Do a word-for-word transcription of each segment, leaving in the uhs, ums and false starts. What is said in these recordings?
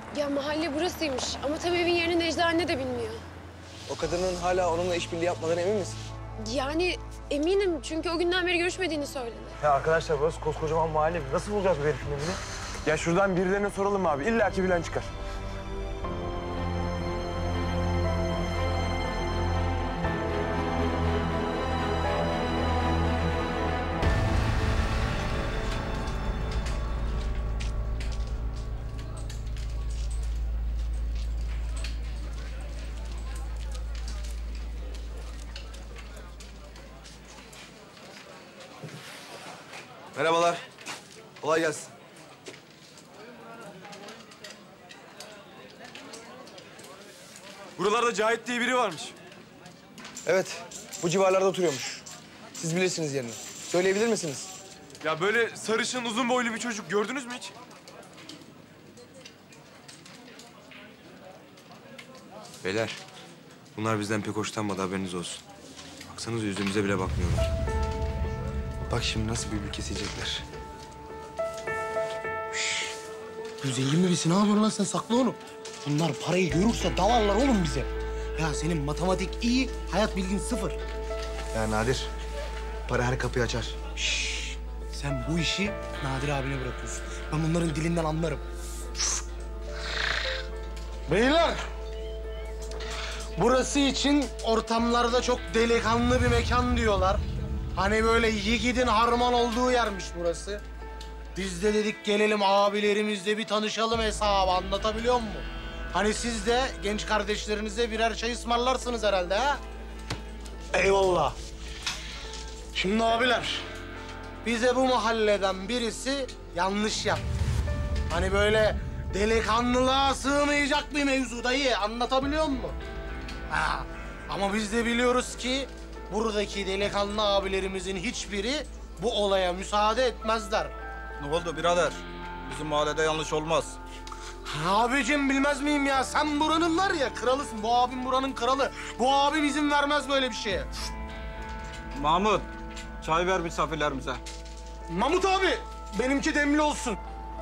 Ya mahalle burasıymış ama tabii evin yerini Necla anne de bilmiyor. O kadının hala onunla işbirliği yapmadan emin misin? Yani eminim çünkü o günden beri görüşmediğini söyledi. Ya arkadaşlar burası koskocaman mahalle. Nasıl bulacağız bu herifin evini? Ya şuradan birilerine soralım abi. İlla ki bilen çıkar. Merhabalar. Kolay gelsin. Buralarda Cahit diye biri varmış. Evet, bu civarlarda oturuyormuş. Siz bilirsiniz yerini. Söyleyebilir misiniz? Ya böyle sarışın, uzun boylu bir çocuk gördünüz mü hiç? Beyler, bunlar bizden pek hoşlanmadı, haberiniz olsun. Baksanıza yüzümüze bile bakmıyorlar. Bak şimdi nasıl bülbül kesecekler. Bu zengin bebesi ne yapıyorsun lan sen? Sakla onu. Bunlar parayı görürse dalarlar oğlum bize. Ya senin matematik iyi, hayat bilgin sıfır. Ya Nadir, para her kapıyı açar. Şşş. Sen bu işi Nadir abine bırakıyorsun. Ben bunların dilinden anlarım. Beyler. Burası için ortamlarda çok delikanlı bir mekan diyorlar. Hani böyle yiğidin harman olduğu yermiş burası. Biz de dedik gelelim abilerimizle bir tanışalım hesabı, anlatabiliyor muyum? Hani siz de genç kardeşlerinize birer çay ısmarlarsınız herhalde ha? Eyvallah. Şimdi abiler, bize bu mahalleden birisi yanlış yaptı. Hani böyle delikanlılığa sığmayacak bir mevzu dayı, anlatabiliyor muyum? Ha. Ama biz de biliyoruz ki buradaki delikanlı abilerimizin hiçbiri bu olaya müsaade etmezler. Ne oldu birader? Bizim mahallede yanlış olmaz. Abicim bilmez miyim ya? Sen buranın var ya kralısın. Bu abim buranın kralı. Bu abim izin vermez böyle bir şeye. Mahmut, çay ver misafirlerimize. Mahmut abi, benimki demli olsun.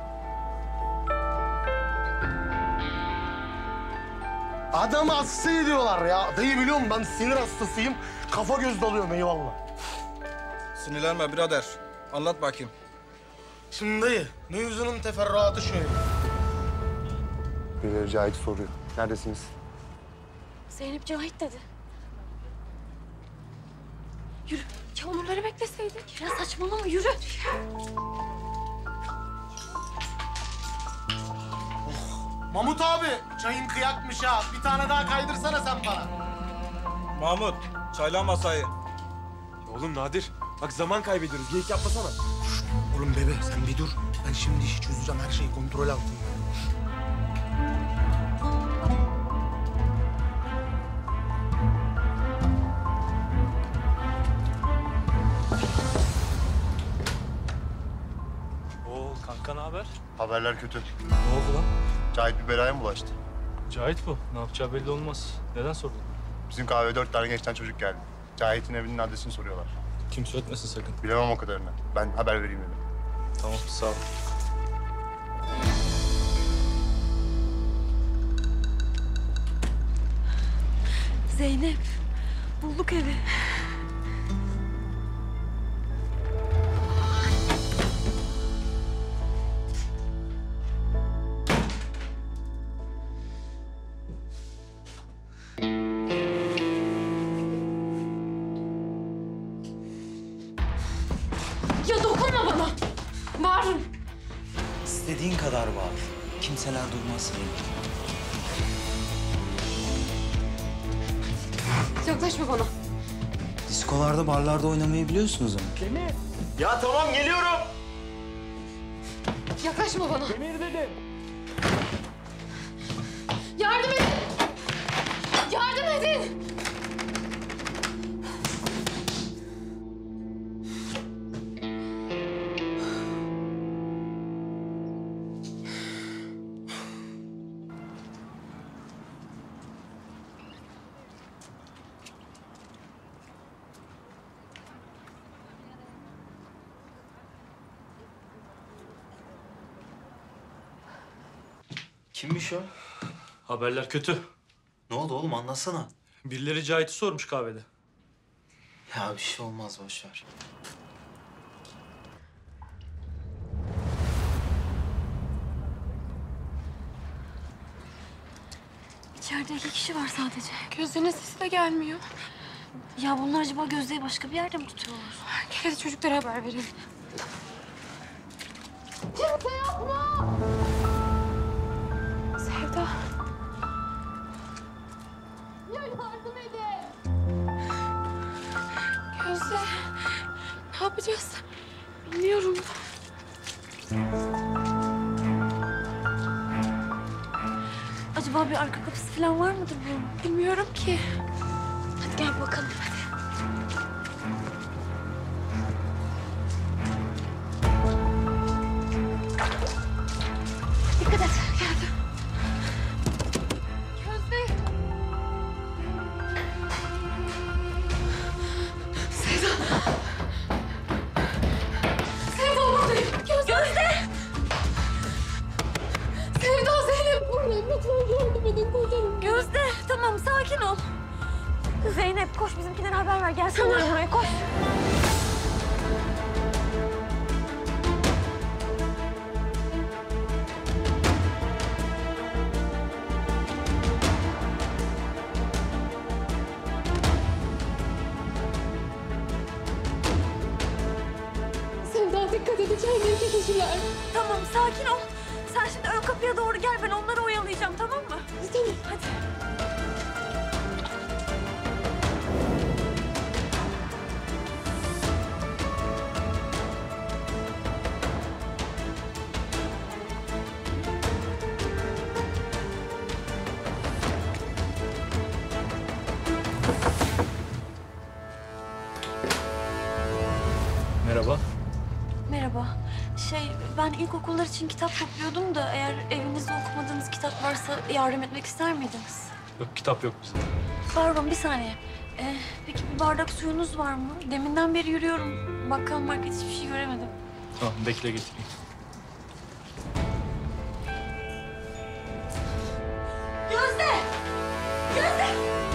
Adamı hasta ediyorlar ya. Dayı biliyor musun ben sinir hastasıyım. Kafa göz dalıyorum eyvallah. Sinirlenme birader. Anlat bakayım. Şimdi dayı, mevzunun teferruatı şöyle. Birileri Cahit soruyor. Neredesiniz? Zeynep Cahit dedi. Yürü. Ya onurları bekleseydik. Ya saçmalama yürü. Mahmut abi, çayın kıyakmış ha. Bir tane daha kaydırsana sen bana. Mahmut, çayla masayı. Ya oğlum Nadir, bak zaman kaybediyoruz. Geyik yapmasana. Oğlum bebe sen bir dur. Ben şimdi işi çözeceğim. Her şey kontrol altında. Oo kanka ne haber? Haberler kötü. Ne oldu lan? Cahit bir belaya mı bulaştı? Cahit bu. Ne yapacağı belli olmaz. Neden sordun? Bizim kahveye dört tane gençten çocuk geldi. Cahit'in evinin adresini soruyorlar. Kimse ötmesin sakın. Bilemem o kadarını. Ben haber vereyim dedim. Tamam sağ ol. Zeynep, bulduk evi. Ya dokunma bana. Bağırırım. İstediğin kadar bağır. Kimseler duymaz seni. Yaklaşma bana. Diskolarda, barlarda oynamayı biliyorsunuz ama. Ya tamam geliyorum. Yaklaşma bana. Demir dedim. Yardım edin. Yardım edin. Kimmiş o? Haberler kötü. Ne oldu oğlum anlatsana. Birileri Cahit'i sormuş kahvede. Ya bir şey olmaz boş ver. İçeride iki kişi var sadece. Gözlerinin sesi de gelmiyor. Ya bunlar acaba Gözde'yi başka bir yerde mi tutuyorlar? Gel hadi çocuklara haber verelim. Kimse yok mu? Sevda. Ya yardım edin. Gözde. Ne yapacağız? Bilmiyorum. Acaba bir arka kapısı falan var mıdır bunun? Bilmiyorum ki. Hadi gel bakalım hadi. Dikkat et. Geldim. Gözde. Sevda. Sevda buradayım. Gözde. Gözde! Sevda Zeynep buradayım. Lütfen yardım edin kurtarın. Gözde! Tamam sakin ol. Zeynep koş bizimkilere haber ver. Gelsinler buraya koş. Sevda dikkat et. İçeride iki kişiler. Tamam sakin ol. Sen şimdi ön kapıya doğru gel. Ben onları oyalayacağım tamam mı? Tamam. Hadi. Merhaba. Merhaba. Şey ben ilkokullar için kitap topluyordum da eğer evinizde okumadığınız kitap varsa yardım etmek ister miydiniz? Yok kitap yok bizde. Pardon bir saniye. Ee, peki bir bardak suyunuz var mı? Deminden beri yürüyorum. Bakkal market hiçbir şey göremedim. Tamam bekle getireyim. Gözde! Gözde!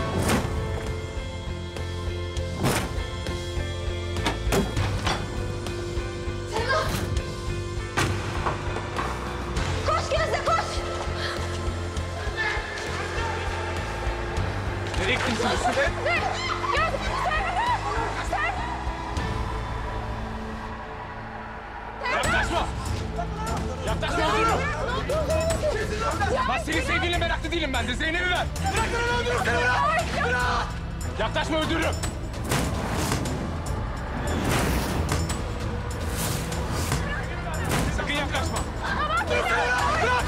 Selma! Koş Gözde koş! Nereye gittin sen? Yaklaşma! Yaklaşma öldürürüm! Ben senin sevgiline meraklı değilim ben de. Zeynep'i ver! Bırak onu öldürürüm seni! Bırak! Bırak! Yaklaşma öldürürüm! Sakın yaklaşma! Öldürürüm seni! Bırak!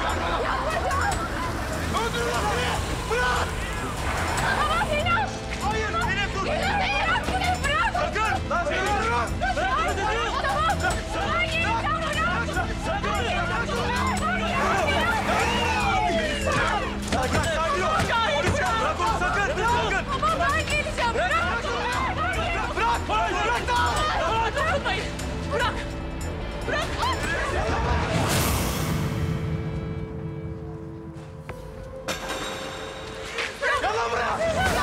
Öldürürüm seni! Bırak! Tamam Zeynep. Hayır! Zeynep dur! Zeynep Zeynep bırak. Sakın! Lan seni öldürürüm! Bırak beni dedim! Tamam. Ben geleceğim bırak. Bırak onu sakın! Sakın! Tamam ben geleceğim. Bırak. Bırak! Bırak! Bırak da! Dokunmayın. Bırak. Bırak. Gel lan buraya!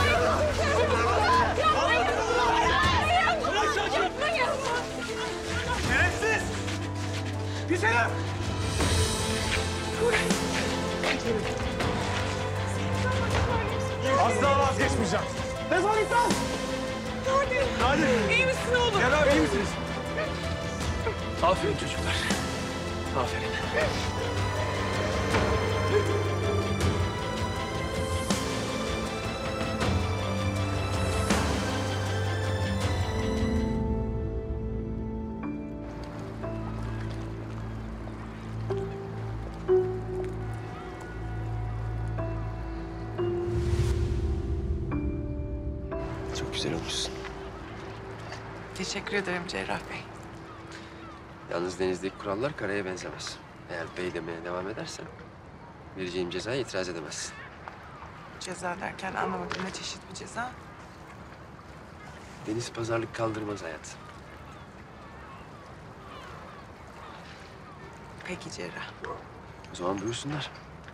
Şerefsiz! Pis herif! Asla vazgeçmeyeceğim. Defol git lan! Hadi! Hadi! İyi misin oğlum? Gel abi iyi misiniz? Aferin çocuklar. Aferin. Çok güzel olmuşsun. Teşekkür ederim Cerrah Bey. Yalnız denizdeki kurallar karaya benzemez. Eğer bey demeye devam edersen vereceğim cezaya itiraz edemezsin. Ceza derken anlamadım, ne çeşit bir ceza? Deniz pazarlık kaldırmaz hayat. Peki Cerrah. O zaman buyursunlar.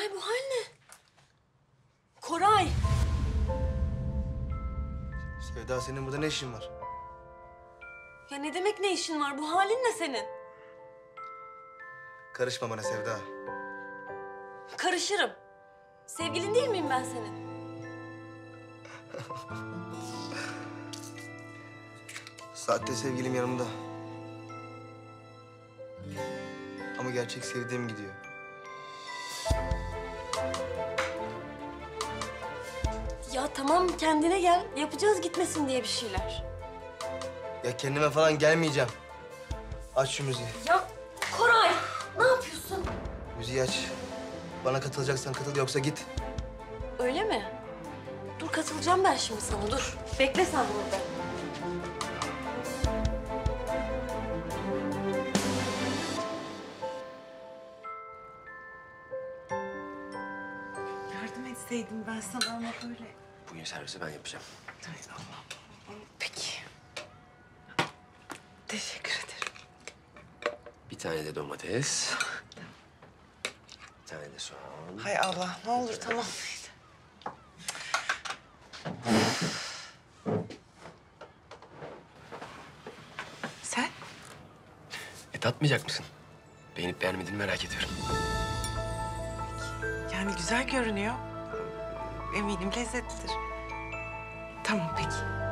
Koray bu hal ne? Koray! Sevda senin burada ne işin var? Ya ne demek ne işin var? Bu halin ne senin? Karışma bana Sevda. Karışırım. Sevgilin değil miyim ben senin? Saatte sevgilim yanımda. Ama gerçek sevdiğim gidiyor. Ya tamam kendine gel. Yapacağız gitmesin diye bir şeyler. Ya kendime falan gelmeyeceğim. Aç şu müziği. Ya Koray ne yapıyorsun? Müziği aç. Bana katılacaksan katıl yoksa git. Öyle mi? Dur katılacağım ben şimdi sana dur. Bekle sen burada. Yardım etseydim ben sana ama böyle. Bugün servisi ben yapacağım. Hay Allah. Peki. Teşekkür ederim. Bir tane de domates. Bir tane de soğan. Hay Allah ne olur tamam. Sen? E tatmayacak mısın? Beğenip beğenmediğini merak ediyorum. Yani güzel görünüyor. Eminim lezzetlidir. Tamam peki.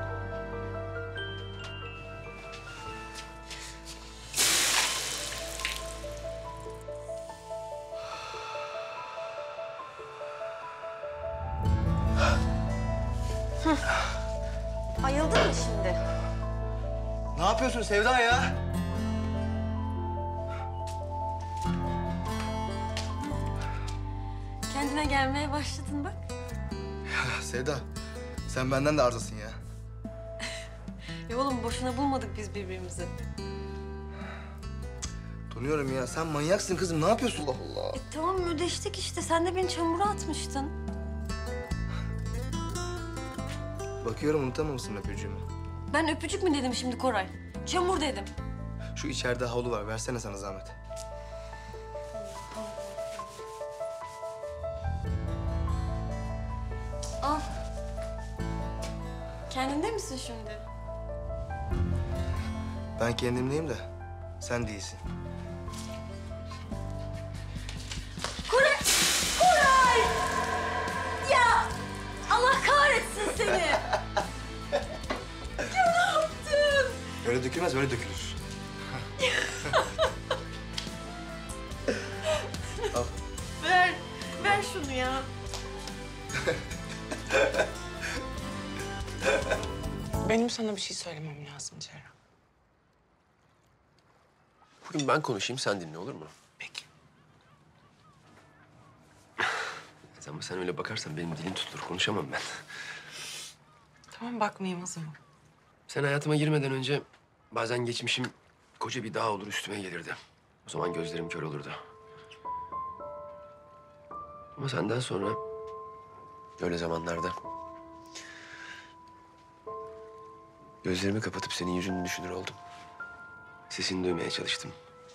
Ayıldın mı şimdi? Ne yapıyorsun Sevda ya? Kendine gelmeye başladın bak. Ya Sevda, sen benden de arızasın ya. Ya oğlum boşuna bulmadık biz birbirimizi. Donuyorum ya. Sen manyaksın kızım. Ne yapıyorsun? Allah Allah. E tamam ödeştik işte. Sen de beni çamura atmıştın. Bakıyorum unutamamışsın öpücüğümü. Ben öpücük mü dedim şimdi Koray? Çamur dedim. Şu içeride havlu var. Versene sana zahmet. Al. Kendinde misin şimdi? Ben kendimdeyim de sen değilsin. Koray! Koray! Ya! Allah kahretsin seni! Ya ne yaptın? Öyle dökülmez, öyle dökülür. Al. Ver, ver şunu ya. Benim sana bir şey söylemem lazım Cerrah. Bugün ben konuşayım, sen dinle olur mu? Peki. Ama sen öyle bakarsan benim dilim tutulur, konuşamam ben. Tamam bakmayayım o zaman. Sen hayatıma girmeden önce bazen geçmişim koca bir dağ olur üstüme gelirdi. O zaman gözlerim kör olurdu. Ama senden sonra öyle zamanlarda gözlerimi kapatıp senin yüzünü düşünür oldum. Sesini duymaya çalıştım.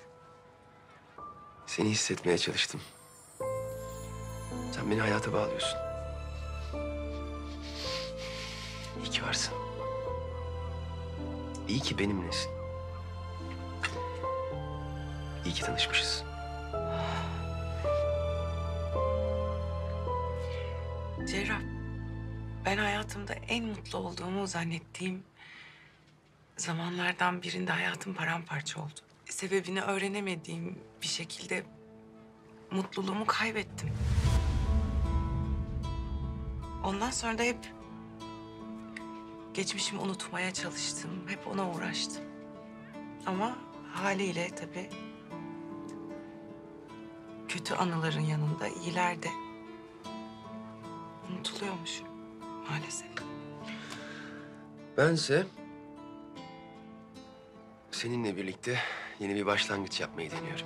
Seni hissetmeye çalıştım. Sen beni hayata bağlıyorsun. İyi ki varsın. İyi ki benimlesin. İyi ki tanışmışız. Cerrah, ben hayatımda en mutlu olduğumu zannettiğim zamanlardan birinde hayatım paramparça oldu. Sebebini öğrenemediğim bir şekilde mutluluğumu kaybettim. Ondan sonra da hep geçmişimi unutmaya çalıştım, hep ona uğraştım. Ama haliyle tabii kötü anıların yanında iyiler de unutuluyormuş maalesef. Bense seninle birlikte yeni bir başlangıç yapmayı deniyorum.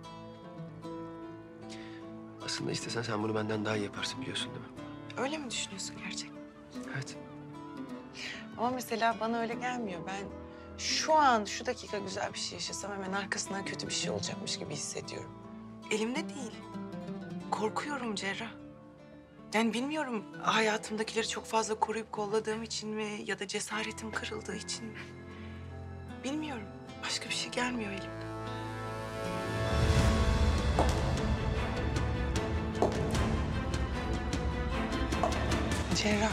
Aslında istesen sen bunu benden daha iyi yaparsın biliyorsun değil mi? Öyle mi düşünüyorsun gerçekten? Evet. Ama mesela bana öyle gelmiyor. Ben şu an, şu dakika güzel bir şey yaşasam hemen arkasından kötü bir şey olacakmış gibi hissediyorum. Elimde değil. korkuyorum Cerrah. Yani bilmiyorum hayatımdakileri çok fazla koruyup kolladığım için mi ya da cesaretim kırıldığı için mi? Bilmiyorum. Başka bir şey gelmiyor elimden. Cerrah.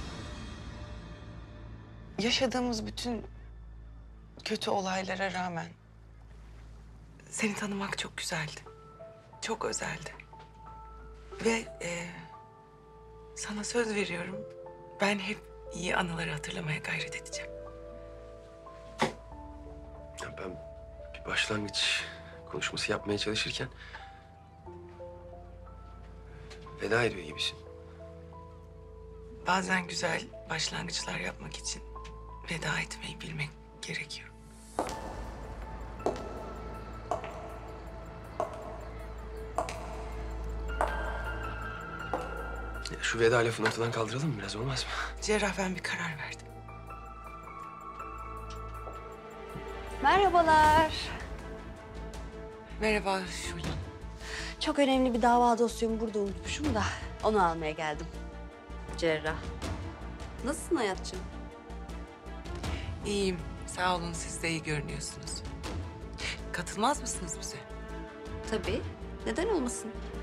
Yaşadığımız bütün kötü olaylara rağmen seni tanımak çok güzeldi. Çok özeldi. Ve e, sana söz veriyorum. Ben hep iyi anıları hatırlamaya gayret edeceğim. Ya ben bir başlangıç konuşması yapmaya çalışırken veda ediyor gibisin. Bazen güzel başlangıçlar yapmak için veda etmeyi bilmek gerekiyor. Ya şu veda lafını ortadan kaldıralım mı biraz, olmaz mı? Cerrah, ben bir karar verdim. Merhabalar. Merhaba Şule. Çok önemli bir dava dosyamı burada unutmuşum da onu almaya geldim. Cerrah. Nasılsın hayatçığım? İyiyim. Sağ olun, siz de iyi görünüyorsunuz. Katılmaz mısınız bize? Tabii. Neden olmasın?